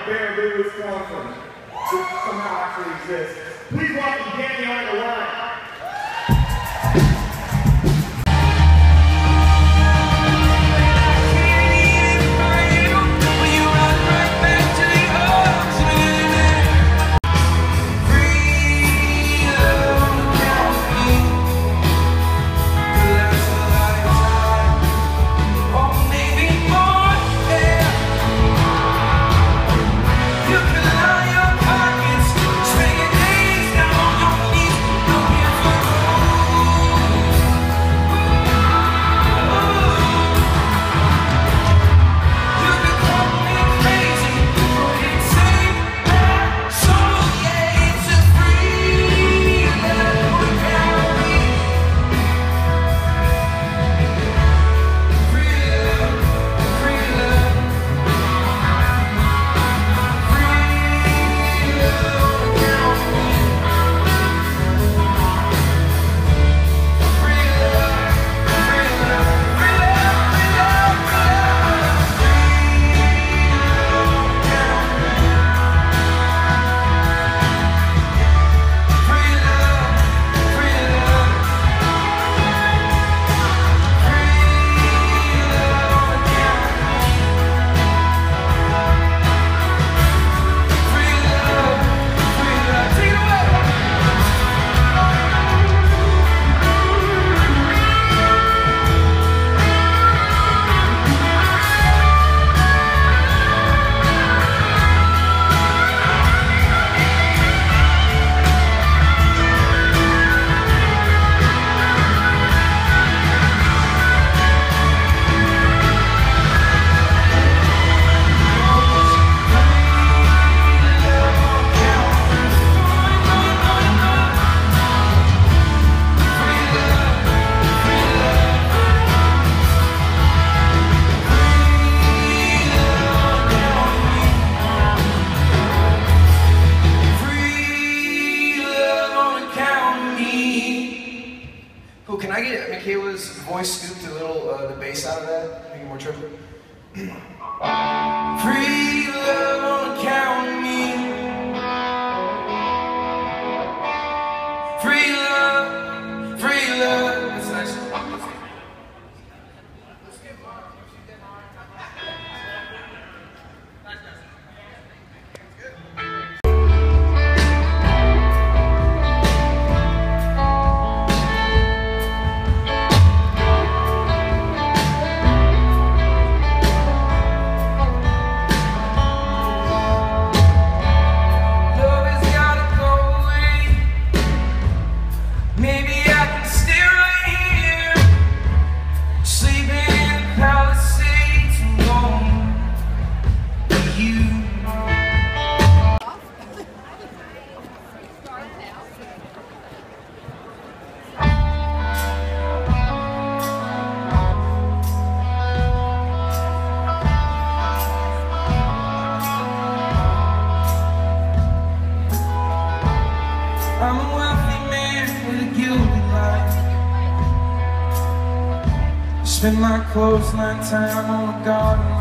Berkeley, Wisconsin, which somehow actually exists. Please welcome Danny on the line. Cool, can I get Michaela's voice scooped a little, the bass out of that? Make it more triple. Free love on account of me. Free love, free love. That's nice. I'm a wealthy man with a guilty life. I spend my clothesline time on a garden